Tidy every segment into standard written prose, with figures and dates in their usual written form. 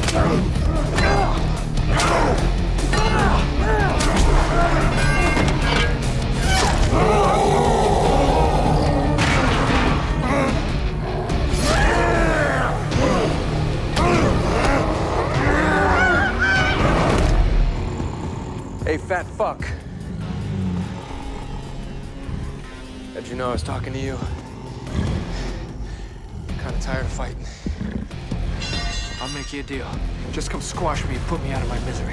Hey, fat fuck. How'd you know I was talking to you? I'm kind of tired of fighting. I'll make you a deal. Just come squash me and put me out of my misery.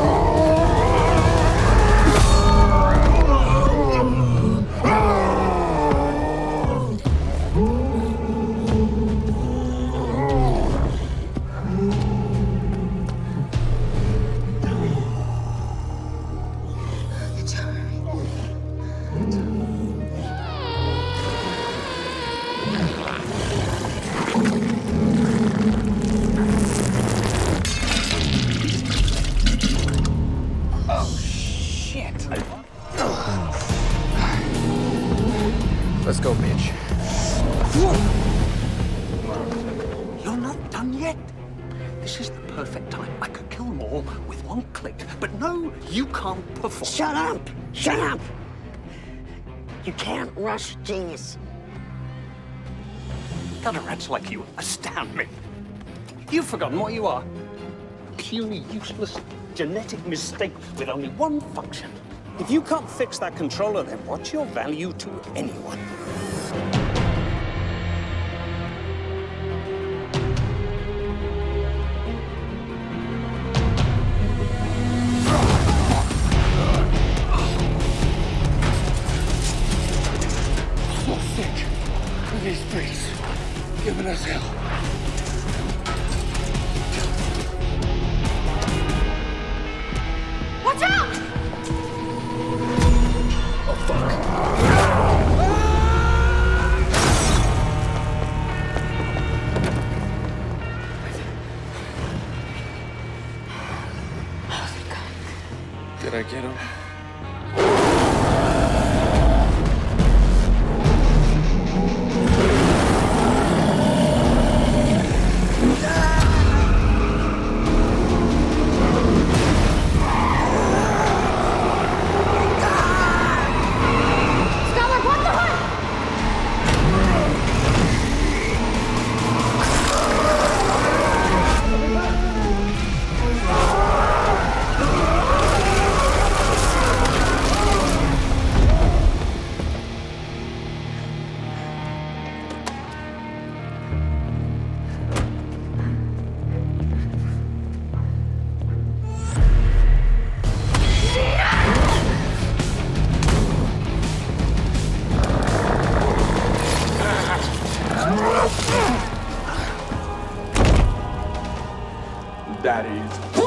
Let's go, bitch. You're not done yet. This is the perfect time. I could kill them all with one click. But no, you can't perform. Shut up! Shut up! You can't rush genius. Gutter rats like you astound me. You've forgotten what you are. Puny, useless, genetic mistake with only one function. If you can't fix that controller, then what's your value to anyone? So sick of these freaks giving us hell. Watch out! Oh, fuck. Did I get him? That is